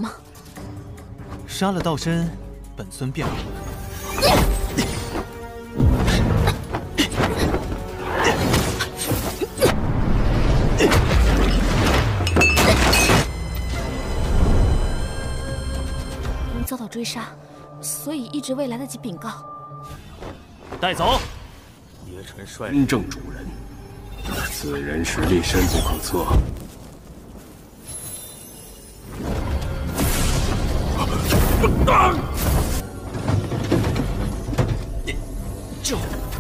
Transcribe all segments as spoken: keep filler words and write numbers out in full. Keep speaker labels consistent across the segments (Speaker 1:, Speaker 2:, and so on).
Speaker 1: 吗？
Speaker 2: 杀了道真，本尊便好。
Speaker 1: 您遭到追杀，所以一直未来得及禀告。
Speaker 2: 带走。
Speaker 3: 叶晨率真正主人，此人实力深不可测。
Speaker 2: 就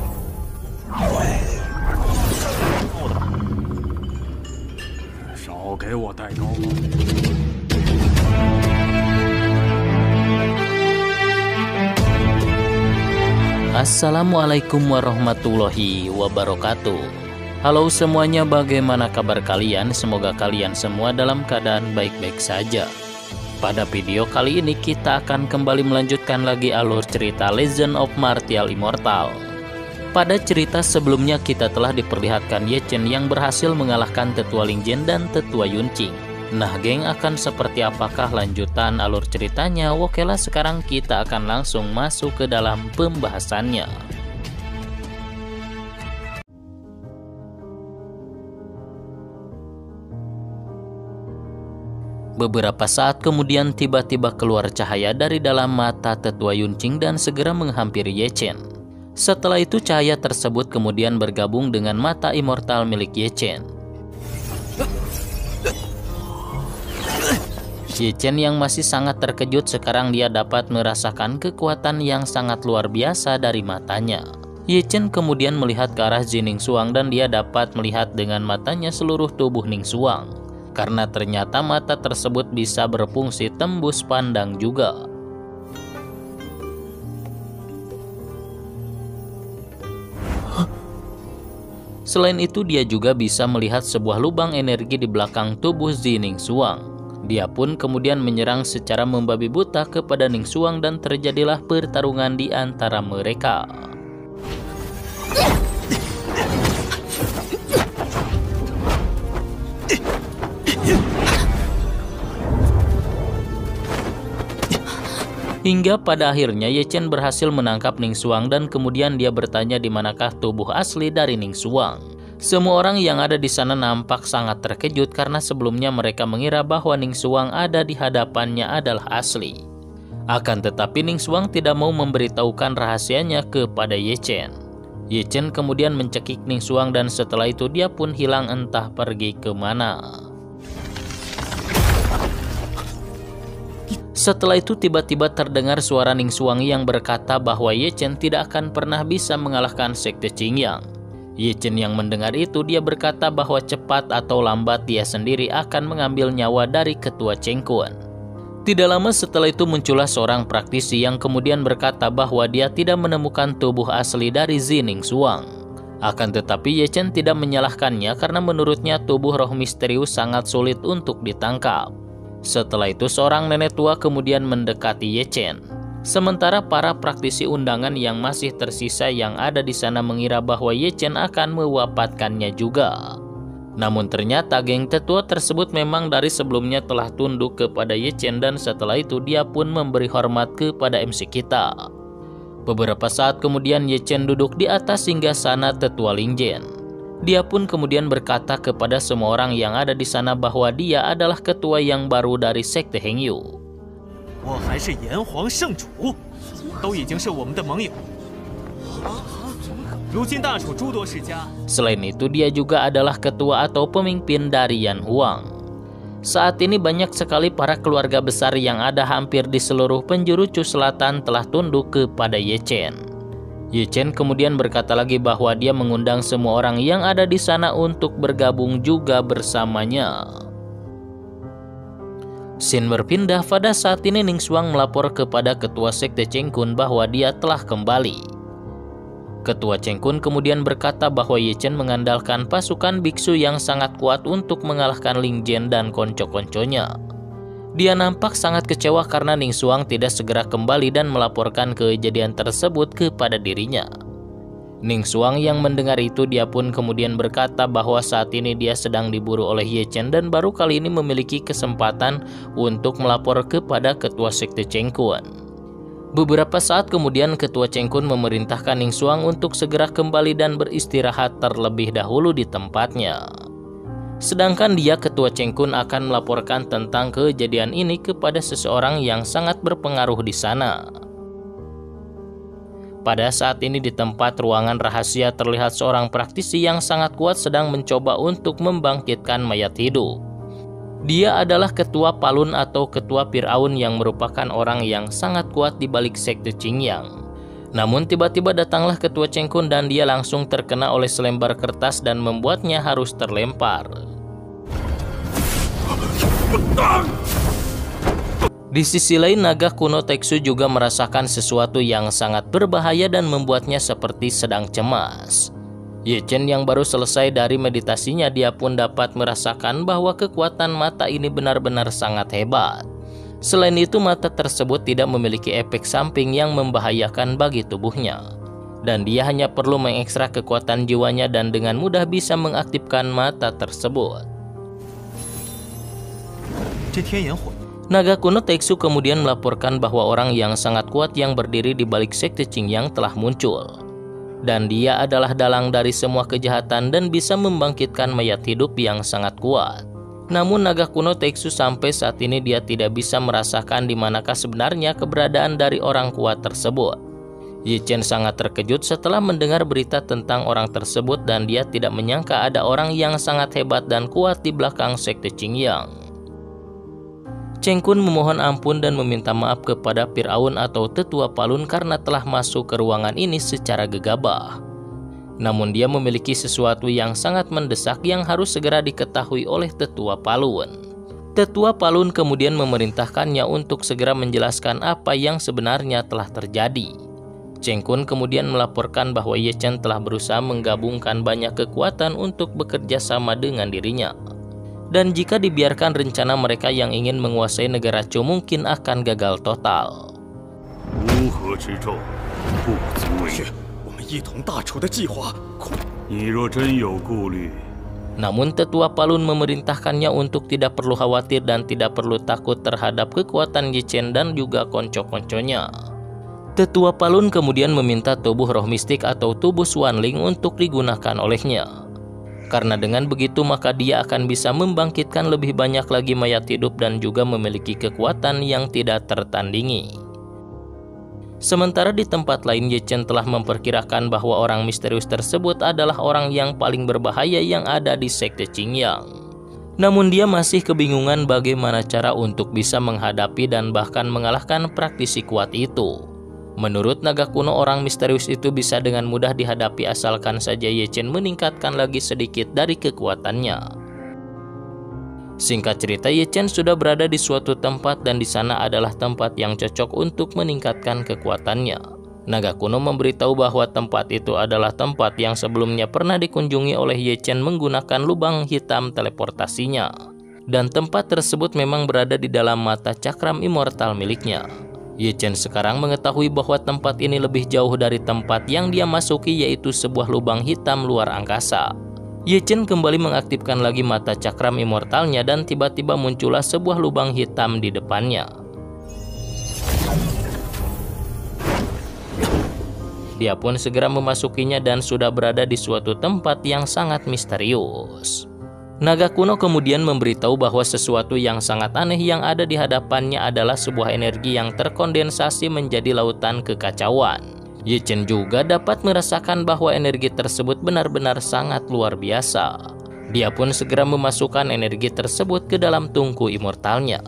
Speaker 3: 少给我带刀！
Speaker 4: Assalamualaikum warahmatullahi wabarakatuh. Halo semuanya, bagaimana kabar kalian? Semoga kalian semua dalam keadaan baik-baik saja. Pada video kali ini kita akan kembali melanjutkan lagi alur cerita Legend of Martial Immortal. Pada cerita sebelumnya kita telah diperlihatkan Ye Chen yang berhasil mengalahkan Tetua Ling Jian dan Tetua Yunqing. Nah geng, akan seperti apakah lanjutan alur ceritanya? Oke lah, sekarang kita akan langsung masuk ke dalam pembahasannya. Beberapa saat kemudian tiba-tiba keluar cahaya dari dalam mata Tetua Yunqing dan segera menghampiri Ye Chen. Setelah itu cahaya tersebut kemudian bergabung dengan mata immortal milik Ye Chen. Ye Chen yang masih sangat terkejut sekarang dia dapat merasakan kekuatan yang sangat luar biasa dari matanya. Ye Chen kemudian melihat ke arah Zi Ningxuang dan dia dapat melihat dengan matanya seluruh tubuh Ningxuang. Karena ternyata mata tersebut bisa berfungsi tembus pandang juga. Selain itu dia juga bisa melihat sebuah lubang energi di belakang tubuh Zi Ningxuang. Dia pun kemudian menyerang secara membabi buta kepada Ningxuang dan terjadilah pertarungan di antara mereka. Hingga pada akhirnya Ye Chen berhasil menangkap Ningxuang dan kemudian dia bertanya di manakah tubuh asli dari Ningxuang. Semua orang yang ada di sana nampak sangat terkejut karena sebelumnya mereka mengira bahwa Ningxuang ada di hadapannya adalah asli. Akan tetapi Ningxuang tidak mau memberitahukan rahasianya kepada Ye Chen. Ye Chen kemudian mencekik Ningxuang dan setelah itu dia pun hilang entah pergi kemana. Setelah itu tiba-tiba terdengar suara Ningxuang yang berkata bahwa Ye Chen tidak akan pernah bisa mengalahkan Sekte Qingyang. Ye Chen yang mendengar itu dia berkata bahwa cepat atau lambat dia sendiri akan mengambil nyawa dari Ketua Cheng Kun. Tidak lama setelah itu muncullah seorang praktisi yang kemudian berkata bahwa dia tidak menemukan tubuh asli dari Zi Ningxuang. Akan tetapi Ye Chen tidak menyalahkannya karena menurutnya tubuh roh misterius sangat sulit untuk ditangkap. Setelah itu seorang nenek tua kemudian mendekati Ye Chen. Sementara para praktisi undangan yang masih tersisa yang ada di sana mengira bahwa Ye Chen akan mewafatkannya juga. Namun ternyata geng tetua tersebut memang dari sebelumnya telah tunduk kepada Ye Chen dan setelah itu dia pun memberi hormat kepada M C kita. Beberapa saat kemudian Ye Chen duduk di atas singgasana Tetua Ling Jian. Dia pun kemudian berkata kepada semua orang yang ada di sana bahwa dia adalah ketua yang baru dari Sekte Hengyu. Selain itu dia juga adalah ketua atau pemimpin dari Yan Huang. Saat ini banyak sekali para keluarga besar yang ada hampir di seluruh penjuru Chu Selatan telah tunduk kepada Ye Chen. Ye Chen kemudian berkata lagi bahwa dia mengundang semua orang yang ada di sana untuk bergabung juga bersamanya. Scene berpindah pada saat ini Ningxuang melapor kepada Ketua Sekte Cheng Kun bahwa dia telah kembali. Ketua Cheng Kun kemudian berkata bahwa Ye Chen mengandalkan pasukan biksu yang sangat kuat untuk mengalahkan Ling Jian dan konco-konconya. Dia nampak sangat kecewa karena Ningxuang tidak segera kembali dan melaporkan kejadian tersebut kepada dirinya. Ning Xuang yang mendengar itu, dia pun kemudian berkata bahwa saat ini dia sedang diburu oleh Ye Chen dan baru kali ini memiliki kesempatan untuk melapor kepada ketua sekte Cheng Kun. Beberapa saat kemudian ketua Cheng Kun memerintahkan Ning Xuang untuk segera kembali dan beristirahat terlebih dahulu di tempatnya. Sedangkan dia, ketua Cheng Kun, akan melaporkan tentang kejadian ini kepada seseorang yang sangat berpengaruh di sana. Pada saat ini di tempat ruangan rahasia terlihat seorang praktisi yang sangat kuat sedang mencoba untuk membangkitkan mayat hidup. Dia adalah ketua Palun atau ketua Firaun yang merupakan orang yang sangat kuat di balik sekte Qingyang. Namun tiba-tiba datanglah ketua Cheng Kun dan dia langsung terkena oleh selembar kertas dan membuatnya harus terlempar. Di sisi lain, naga kuno Teksu juga merasakan sesuatu yang sangat berbahaya dan membuatnya seperti sedang cemas. Ye Chen yang baru selesai dari meditasinya, dia pun dapat merasakan bahwa kekuatan mata ini benar-benar sangat hebat. Selain itu, mata tersebut tidak memiliki efek samping yang membahayakan bagi tubuhnya. Dan dia hanya perlu mengekstrak kekuatan jiwanya dan dengan mudah bisa mengaktifkan mata tersebut. Naga kuno Teksu kemudian melaporkan bahwa orang yang sangat kuat yang berdiri di balik sekte Qingyang telah muncul. Dan dia adalah dalang dari semua kejahatan dan bisa membangkitkan mayat hidup yang sangat kuat. Namun naga kuno Teksu sampai saat ini dia tidak bisa merasakan di manakah sebenarnya keberadaan dari orang kuat tersebut. Ye Chen sangat terkejut setelah mendengar berita tentang orang tersebut dan dia tidak menyangka ada orang yang sangat hebat dan kuat di belakang sekte Qingyang. Cheng Kun memohon ampun dan meminta maaf kepada Firaun atau tetua Palun karena telah masuk ke ruangan ini secara gegabah. Namun dia memiliki sesuatu yang sangat mendesak yang harus segera diketahui oleh tetua Palun. Tetua Palun kemudian memerintahkannya untuk segera menjelaskan apa yang sebenarnya telah terjadi. Cheng Kun kemudian melaporkan bahwa Ye Chen telah berusaha menggabungkan banyak kekuatan untuk bekerja sama dengan dirinya. Dan jika dibiarkan, rencana mereka yang ingin menguasai negara Chu mungkin akan gagal total. Namun tetua Palun memerintahkannya untuk tidak perlu khawatir dan tidak perlu takut terhadap kekuatan Ye Chen dan juga konco-konconya. Tetua Palun kemudian meminta tubuh roh mistik atau tubuh Xuanling untuk digunakan olehnya. Karena dengan begitu maka dia akan bisa membangkitkan lebih banyak lagi mayat hidup dan juga memiliki kekuatan yang tidak tertandingi. Sementara di tempat lain, Ye Chen telah memperkirakan bahwa orang misterius tersebut adalah orang yang paling berbahaya yang ada di sekte Qingyang. Namun dia masih kebingungan bagaimana cara untuk bisa menghadapi dan bahkan mengalahkan praktisi kuat itu. Menurut naga kuno, orang misterius itu bisa dengan mudah dihadapi asalkan saja Ye Chen meningkatkan lagi sedikit dari kekuatannya. Singkat cerita, Ye Chen sudah berada di suatu tempat dan di sana adalah tempat yang cocok untuk meningkatkan kekuatannya. Naga kuno memberitahu bahwa tempat itu adalah tempat yang sebelumnya pernah dikunjungi oleh Ye Chen menggunakan lubang hitam teleportasinya. Dan tempat tersebut memang berada di dalam mata cakram immortal miliknya. Ye Chen sekarang mengetahui bahwa tempat ini lebih jauh dari tempat yang dia masuki, yaitu sebuah lubang hitam luar angkasa. Ye Chen kembali mengaktifkan lagi mata cakram immortalnya dan tiba-tiba muncullah sebuah lubang hitam di depannya. Dia pun segera memasukinya dan sudah berada di suatu tempat yang sangat misterius. Naga kuno kemudian memberitahu bahwa sesuatu yang sangat aneh yang ada di hadapannya adalah sebuah energi yang terkondensasi menjadi lautan kekacauan. Ye Chen juga dapat merasakan bahwa energi tersebut benar-benar sangat luar biasa. Dia pun segera memasukkan energi tersebut ke dalam tungku immortalnya.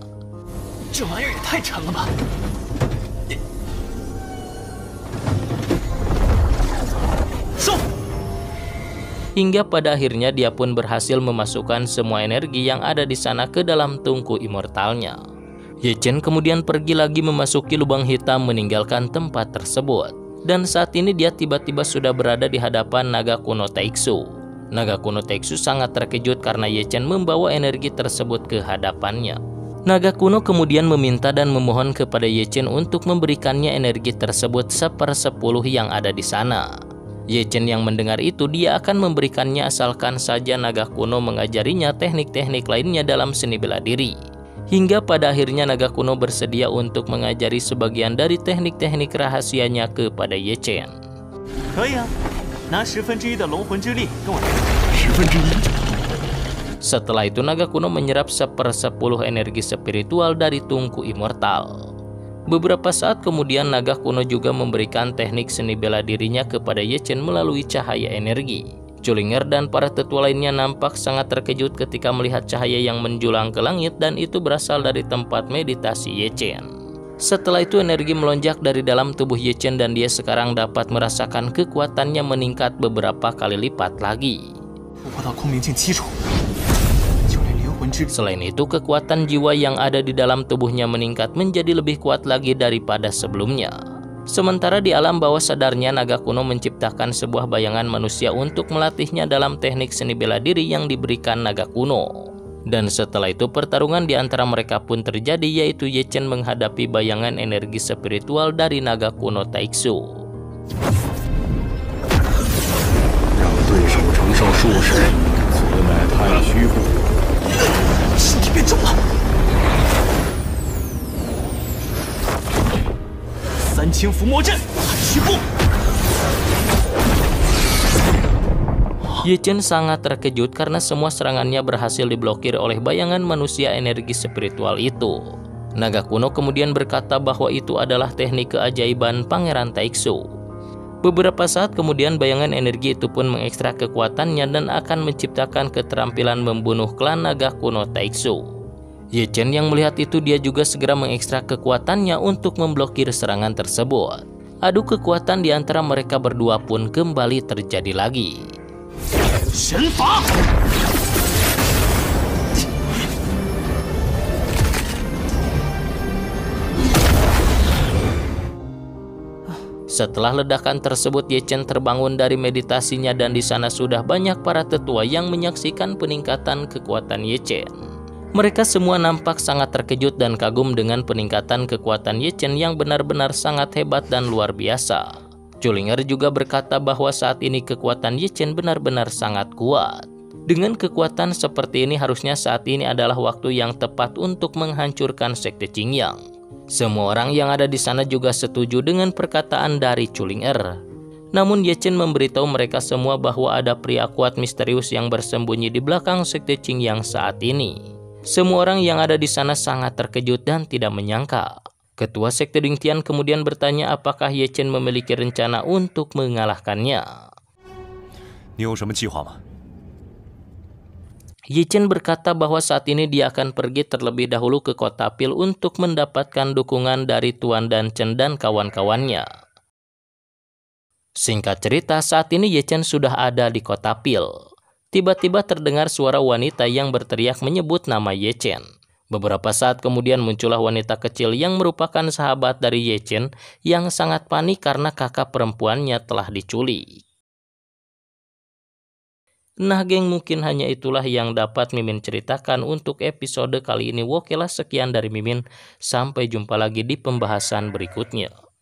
Speaker 4: Hingga pada akhirnya dia pun berhasil memasukkan semua energi yang ada di sana ke dalam tungku immortalnya. Ye Chen kemudian pergi lagi memasuki lubang hitam meninggalkan tempat tersebut. Dan saat ini dia tiba-tiba sudah berada di hadapan naga kuno Teksu. Naga kuno Teksu sangat terkejut karena Ye Chen membawa energi tersebut ke hadapannya. Naga kuno kemudian meminta dan memohon kepada Ye Chen untuk memberikannya energi tersebut sepersepuluh yang ada di sana. Ye Chen yang mendengar itu dia akan memberikannya asalkan saja naga kuno mengajarinya teknik-teknik lainnya dalam seni bela diri. Hingga pada akhirnya naga kuno bersedia untuk mengajari sebagian dari teknik-teknik rahasianya kepada Ye Chen. Setelah itu naga kuno menyerap sepersepuluh energi spiritual dari tungku immortal. Beberapa saat kemudian naga kuno juga memberikan teknik seni bela dirinya kepada Ye Chen melalui cahaya energi. Chulinger dan para tetua lainnya nampak sangat terkejut ketika melihat cahaya yang menjulang ke langit dan itu berasal dari tempat meditasi Ye Chen. Setelah itu energi melonjak dari dalam tubuh Ye Chen dan dia sekarang dapat merasakan kekuatannya meningkat beberapa kali lipat lagi. Selain itu, kekuatan jiwa yang ada di dalam tubuhnya meningkat menjadi lebih kuat lagi daripada sebelumnya. Sementara di alam bawah sadarnya, naga kuno menciptakan sebuah bayangan manusia untuk melatihnya dalam teknik seni bela diri yang diberikan naga kuno. Dan setelah itu pertarungan di antara mereka pun terjadi, yaitu Ye Chen menghadapi bayangan energi spiritual dari naga kuno Taixu. Ye Chen sangat terkejut karena semua serangannya berhasil diblokir oleh bayangan manusia energi spiritual itu. Naga kuno kemudian berkata bahwa itu adalah teknik keajaiban Pangeran Taixu. Beberapa saat kemudian bayangan energi itu pun mengekstrak kekuatannya dan akan menciptakan keterampilan membunuh klan naga kuno Taixu. Ye Chen yang melihat itu dia juga segera mengekstrak kekuatannya untuk memblokir serangan tersebut. Adu kekuatan di antara mereka berdua pun kembali terjadi lagi. Shenfa! Setelah ledakan tersebut, Ye Chen terbangun dari meditasinya dan di sana sudah banyak para tetua yang menyaksikan peningkatan kekuatan Ye Chen. Mereka semua nampak sangat terkejut dan kagum dengan peningkatan kekuatan Ye Chen yang benar-benar sangat hebat dan luar biasa. Chulinger juga berkata bahwa saat ini kekuatan Ye Chen benar-benar sangat kuat. Dengan kekuatan seperti ini harusnya saat ini adalah waktu yang tepat untuk menghancurkan sekte Qingyang. Semua orang yang ada di sana juga setuju dengan perkataan dari Chulinger. Namun Ye Chen memberitahu mereka semua bahwa ada pria kuat misterius yang bersembunyi di belakang sekte Qingyang saat ini. Semua orang yang ada di sana sangat terkejut dan tidak menyangka. Ketua sekte Dingtian kemudian bertanya apakah Ye Chen memiliki rencana untuk mengalahkannya. Ye Chen berkata bahwa saat ini dia akan pergi terlebih dahulu ke kota Pil untuk mendapatkan dukungan dari Tuan dan Chen dan kawan-kawannya. Singkat cerita, saat ini Ye Chen sudah ada di kota Pil. Tiba-tiba terdengar suara wanita yang berteriak menyebut nama Ye Chen. Beberapa saat kemudian muncullah wanita kecil yang merupakan sahabat dari Ye Chen yang sangat panik karena kakak perempuannya telah diculik. Nah geng, mungkin hanya itulah yang dapat Mimin ceritakan untuk episode kali ini. Oke lah, sekian dari Mimin. Sampai jumpa lagi di pembahasan berikutnya.